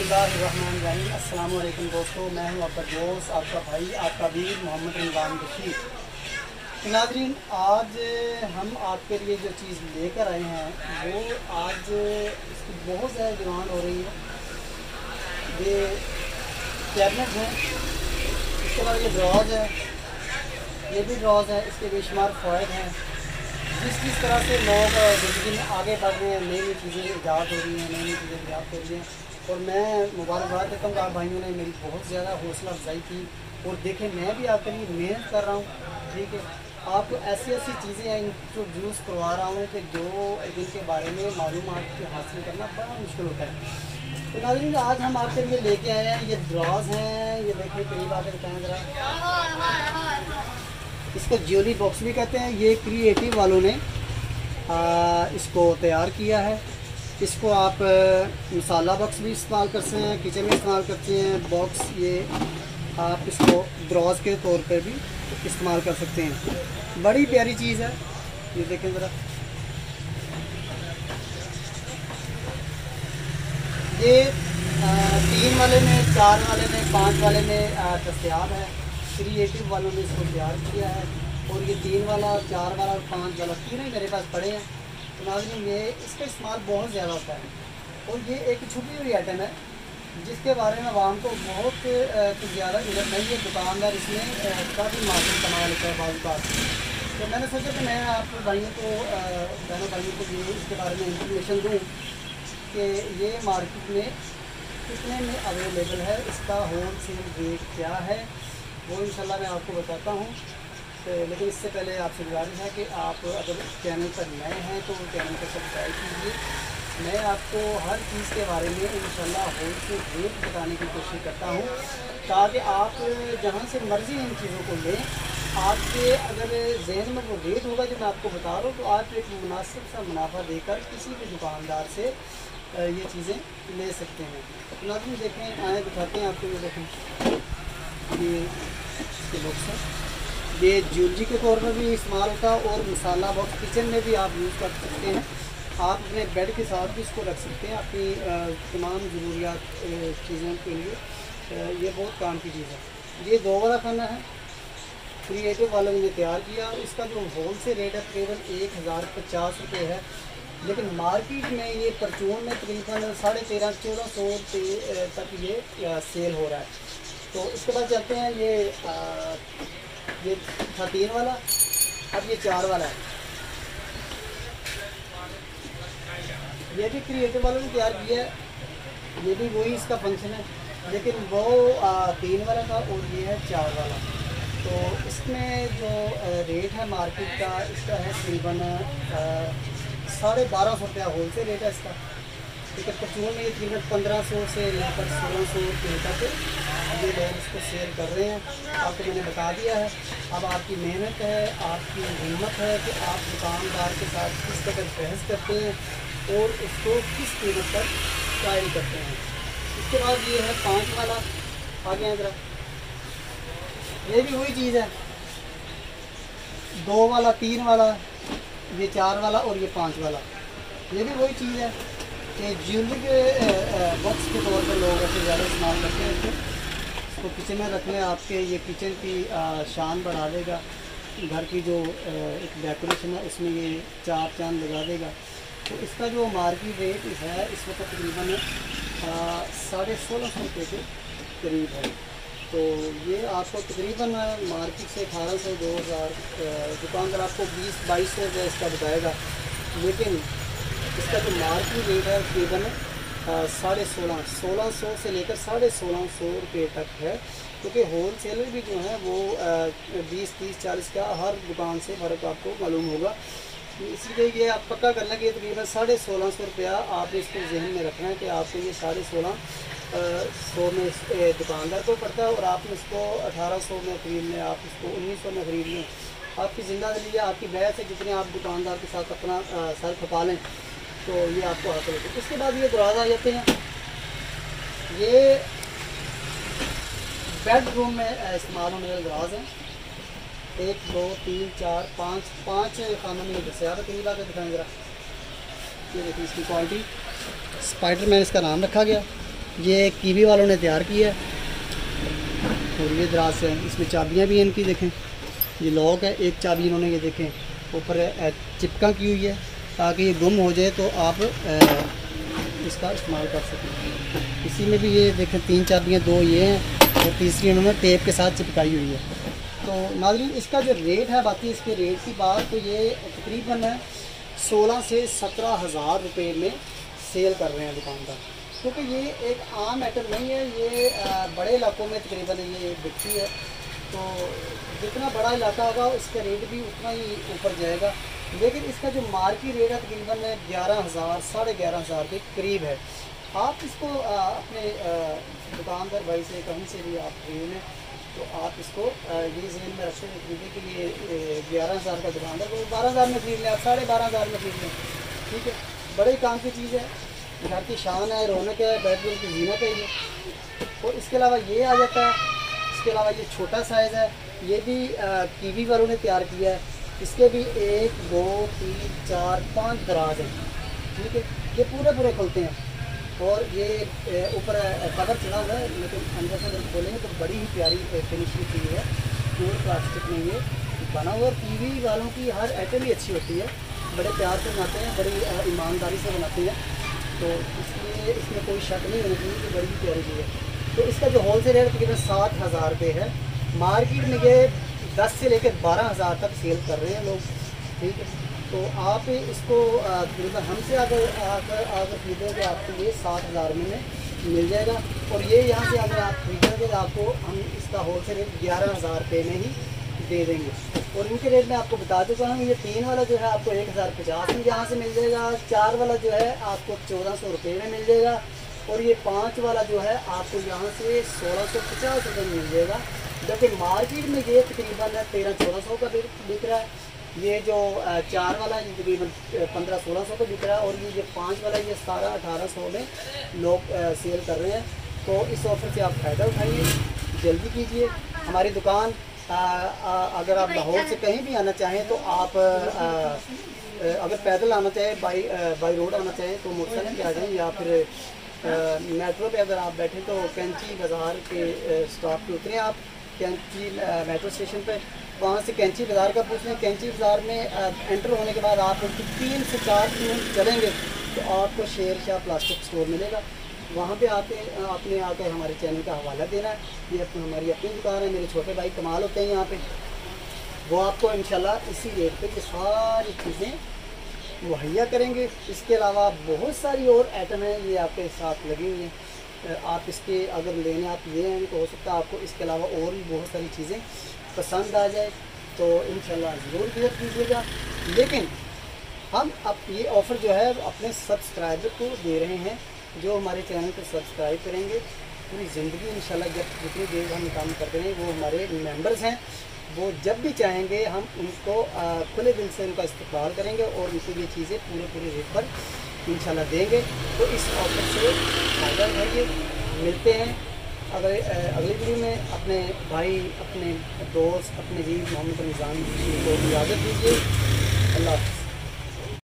बिस्मिल्लाहिर्रहमानिर्रहीम। अस्सलाम वालेकुम दोस्तों, मैं हूं आपका दोस्त, आपका भाई, आपका वीर मोहम्मद रमज़ान बशीर। नाज़रीन, आज हम आपके लिए जो चीज़ लेकर आए हैं वो आज इसकी बहुत ज़्यादा डिमांड हो रही है। ये कैबिनेट हैं, इसके बाद ये ड्रॉज है, ये भी ड्रॉज है, इसके बेशुमार फ़ायदे हैं। जिस तरह से लोग ज़िंदगी में आगे बढ़ रहे हैं, नई नई चीज़ें ईजाद हो रही हैं, नई नई चीज़ें ईजाद हो रही हैं, और मैं मुबारकबाद देता हूँ। आप भाइयों ने मेरी बहुत ज़्यादा हौसला अफजाई की, और देखें मैं भी आपके लिए मेहनत कर रहा हूँ। ठीक है, आपको ऐसी ऐसी चीज़ें इंट्रोड्यूस करवा रहा हूँ कि जो जिनके बारे में मालूमात हासिल करना बड़ा मुश्किल होता है। तो नाज़रीन, आज हम आपके लिए लेके आए हैं ये ड्रॉज हैं। ये देखिए, करीब आकर बताएँ ज़रा। इसको ज्वेलरी बॉक्स भी कहते हैं। ये क्रिएटिव वालों ने इसको तैयार किया है। इसको आप मसाला बॉक्स भी इस्तेमाल कर सकते हैं, किचन में इस्तेमाल करते हैं बॉक्स। ये आप इसको ड्रॉज के तौर पर भी इस्तेमाल कर सकते हैं। बड़ी प्यारी चीज़ है, ये देखें ज़रा। ये 3 वाले में, 4 वाले में, 5 वाले में दस्तयाब है। क्रिएटिव वालों ने इसको तैयार किया है, और ये 3 वाला, 4 वाला और 5 वाला तीनों ही मेरे पास पड़े हैं। तो नाज़रीन, ये इसका इस्तेमाल बहुत ज़्यादा होता है, और ये एक छुपी हुई आइटम है जिसके बारे में आवाम को बहुत कुछ ज़्यादा इल्म नहीं है। दुकानदार इसमें काफ़ी मार्जिन कमा लेता है बाज़ बात। तो मैंने सोचा कि मैं आप भाइयों को, बहनों भाइयों को ये इसके बारे में इंफॉर्मेशन दूँ कि ये मार्केट में कितने में अवेलेबल है, इसका होल सेल रेट क्या है, वो इंशाल्लाह मैं आपको बताता हूँ। तो लेकिन इससे पहले आपसे गुजारिश है कि आप अगर चैनल पर नए हैं तो चैनल को सब्सक्राइब कीजिए। मैं आपको हर चीज़ के बारे में इंशाल्लाह होल सेल रेट बताने की कोशिश करता हूँ, ताकि आप जहाँ से मर्ज़ी इन चीज़ों को लें, आपके अगर जहन में वो रेट होगा जो मैं आपको बता रहा हूँ, तो आप एक मुनासिब सा मुनाफा देकर किसी भी दुकानदार से ये चीज़ें ले सकते हैं। तो नाज़रीन देखें, आए दिखाते हैं आपको। ये देखें, ये इसके बॉक्स है। ये ज्वेलरी के तौर पर भी इस्तेमाल होता है, और मसाला बॉक्स किचन में भी आप यूज़ कर सकते हैं। आप अपने बेड के साथ भी इसको रख सकते हैं अपनी तमाम ज़रूरियात चीज़ों के लिए। ये बहुत काम की चीज़ है। ये 2 वाला खाना है, क्रिएटिव वालों ने तैयार किया। इसका जो होल से रेट है तकरीबन 1050 रुपये है, लेकिन मार्केट में ये परचून में तकरीबन 1350-1400 रुपये तक ये सेल हो रहा है। तो इसके बाद चलते हैं, ये था 3 वाला, अब ये 4 वाला है। ये भी क्रिएटिव वालों ने तैयार किया है, ये भी वही इसका फंक्शन है, लेकिन वो 3 वाला था और ये है 4 वाला। तो इसमें जो रेट है मार्केट का, इसका है तकरीबन 1250 रुपया होल सेल रेट है इसका। लेकिन परचून में ये तकरीबन 1500 से लेकर 1600 रुपये तक ये लोग इसको सेल कर रहे हैं। आपको मैंने बता दिया है। अब आपकी मेहनत है, आपकी हिम्मत है कि आप दुकानदार के साथ किस कदर बहस करते हैं और उसको किस कीमत पर ट्रायल करते हैं। इसके बाद ये है 5 वाला, आगे हैं ज़रा। ये भी वही चीज़ है, 2 वाला, 3 वाला, ये 4 वाला और ये 5 वाला। ये भी वही चीज़ है कि ज्वेलरी के बॉक्स के तौर पर लोग ऐसे ज़्यादा इस्तेमाल करते हैं। इसको किचन में रखने, आपके ये किचन की शान बढ़ा देगा। घर की जो एक डेकोरेशन है उसमें ये 4 चांद लगा देगा। तो इसका जो मार्केट रेट है इस वक्त तकरीबन 1650 रुपये के करीब है। तो ये आपको तकरीबन मार्केट से 1800 2000 दुकानदार आपको 20-2200 रुपये इसका बताएगा, लेकिन इसका जो मार्केट रेट है तकरीबन 1650 से लेकर 1650 रुपये तक है। क्योंकि होल सेलर भी जो है वो 20-30-40 का हर दुकान से फ़र्क आपको मालूम होगा। इसलिए ये आप पक्का कर लें कि तकरीबन 1650 रुपया आपने इसको जहन में रखना है कि आपको ये 1650 में दुकानदार को पड़ता है, और आपने इसको 1800 में खरीद लें, आप इसको 1900 में खरीद लें। आपकी ज़िंदगी है, आपकी बहस है, जितने आप दुकानदार के साथ अपना सर खपा लें तो ये आपको हासिल होता है। इसके बाद ये दराज आ जाते हैं। ये बेडरूम में इस्तेमाल होने वाले दराज हैं। 1 2 3 4 5 खानों में दस्या करीब आकर दिखाएँ ज़रा। ये देखिए इसकी क्वालिटी, स्पाइडरमैन इसका नाम रखा गया। ये कीवी वालों ने तैयार किया है और ये दराज से इसमें चाबियाँ भी हैं इनकी, देखें ये लॉक है। एक चाबी इन्होंने ये देखें ऊपर चिपका की हुई है ताकि ये गुम हो जाए तो आप इसका इस्तेमाल कर सकें। इसी में भी ये देखें 3 चाबियाँ, 2 ये हैं और तीसरी इन्होंने टेप के साथ चिपकाई हुई है। तो नाज़रीन इसका जो रेट है, बाकी इसके रेट की बात, तो ये तकरीबन 16 से 17 हज़ार रुपये में सेल कर रहे हैं दुकानदार, क्योंकि ये एक आम आइटम नहीं है, ये बड़े इलाकों में तकरीबन ये बिकती है। तो जितना बड़ा इलाका होगा उसका रेट भी उतना ही ऊपर जाएगा, लेकिन इसका जो मार्केट रेट है तकरीबन 11,000 साढ़े 11,000 के करीब है। आप इसको अपने दुकानदार भाई से कहीं से भी आप खरीद लें तो आप इसको ये जहन में रखते हुए खरीदें कि ये 11,000 का दुकानदार तो 12,000 में खरीद लें, आप 12,500 में खरीद लें, ठीक है। बड़े काम की चीज़ है, घर की शान है, रौनक है, बेडरूम की जीनत है ये। और इसके अलावा ये आ जाता है, इसके अलावा ये छोटा साइज़ है, ये भी कीवी वालों ने तैयार किया है। इसके भी 1 2 3 4 5 दराज हैं, ठीक है। ये पूरे खुलते हैं और ये ऊपर कवर चढ़ा हुआ है, लेकिन अंदर से अगर खोलेंगे तो बड़ी ही प्यारी फिनिशिंग की है, प्योर प्लास्टिक में ये बना हुआ। और कीवी वालों की हर आइटम ही अच्छी होती है, बड़े प्यार से बनाते हैं, बड़ी ईमानदारी से बनाते हैं, तो इसलिए इसमें कोई शक नहीं होना चाहिए कि बड़ी ही प्यारी चीज़ है। तो इसका जो होल सेल रेट तकरीबन 60,000 रुपये है, मार्केट में ये 10 से लेकर 12,000 तक सेल कर रहे हैं लोग, ठीक है। तो आप इसको तकरीबन हमसे अगर खरीदोगे आपको ये 7,000 में मिल जाएगा। और ये यहाँ से अगर आप खरीदोगे तो आपको हम इसका होल सेल रेट 11,000 रुपये में ही दे देंगे। और इनके रेट में आपको बता देता हूँ, ये 3 वाला जो है आपको 1,050 में यहाँ से मिल जाएगा, 4 वाला जो है आपको 1,400 रुपये में मिल जाएगा, और ये 5 वाला जो है आपको यहाँ से 1,650 रुपये में मिल जाएगा। जबकि मार्केट में ये तकरीबन 1300-1400 का बिक रहा है। ये जो 4 वाला ये तकरीबन 1500-1600 का बिक रहा है, और ये जो 5 वाला ये 1700-1800 में लोग सेल कर रहे हैं। तो इस ऑफ़र से आप फ़ायदा उठाइए, जल्दी कीजिए। हमारी दुकान अगर आप लाहौर से कहीं भी आना चाहें तो आप अगर पैदल आना चाहें, बाई रोड आना चाहें तो मोटरसाइकिल पे आ जाएँ, या फिर मेट्रो पे अगर आप बैठें तो कैंची बाज़ार के स्टॉप पे उतरें आप, कैंची मेट्रो स्टेशन पे, वहाँ से कैंची बाज़ार का पूछ लें। कैंची बाज़ार में एंटर होने के बाद आप 3 से 4 किलोमीटर चलेंगे तो आपको शेर शाह प्लास्टिक स्टोर मिलेगा। वहाँ पे आपने आकर हमारे चैनल का हवाला देना है। ये हमारी अपनी दुकान है, मेरे छोटे भाई कमाल होते हैं यहाँ पे, वो आपको इंशाल्लाह इसी रेट पे ये सारी चीज़ें मुहैया करेंगे। इसके अलावा बहुत सारी और आइटम हैं ये आपके साथ लगी हुई हैं। आप इसके अगर लेने आप ये हैं तो हो सकता है आपको इसके अलावा और भी बहुत सारी चीज़ें पसंद आ जाए, तो इंशाल्लाह ज़रूर विज़िट कीजिएगा। लेकिन हम अब ये ऑफ़र जो है अपने सब्सक्राइबर को दे रहे हैं, जो हमारे चैनल को सब्सक्राइब करेंगे पूरी ज़िंदगी इंशाल्लाह, जब जितनी देर हम काम करते हैं, वो हमारे मेंबर्स हैं, वो जब भी चाहेंगे हम उनको खुले दिल से उनका इस्तेमाल करेंगे और उनको ये चीज़ें पूरे रेट पर इंशाल्लाह देंगे। तो इस ऑफर से फ़ायदा उठाइए। मिलते हैं अगली वीडियो में। अपने भाई, अपने दोस्त, अपने जी मोहम्मद रमज़ान को इजाज़त दीजिए। अल्लाह।